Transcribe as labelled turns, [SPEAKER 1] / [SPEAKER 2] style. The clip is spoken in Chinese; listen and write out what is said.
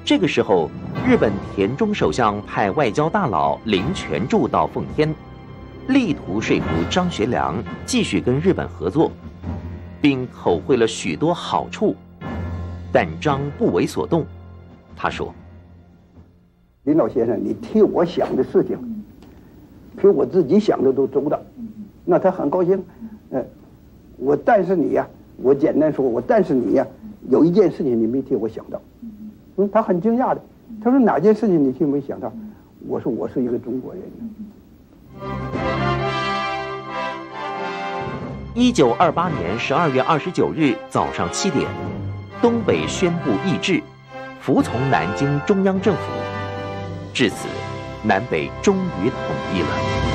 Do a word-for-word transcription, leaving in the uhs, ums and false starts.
[SPEAKER 1] 这个时候，日本田中首相派外交大佬林泉助到奉天，力图说服张学良继续跟日本合作，并口惠了许多好处，但张不为所动。他说：“
[SPEAKER 2] 林老先生，你替我想的事情，比我自己想的都周到，那他很高兴。呃，我但是你呀、啊，我简单说，我但是你呀、啊，有一件事情你没替我想到。嗯，他很惊讶的，他说哪件事情你替没想到？我说我是一个中国人。”
[SPEAKER 1] 一九二八年十二月二十九日早上七点，东北宣布易帜，服从南京中央政府。至此，南北终于统一了。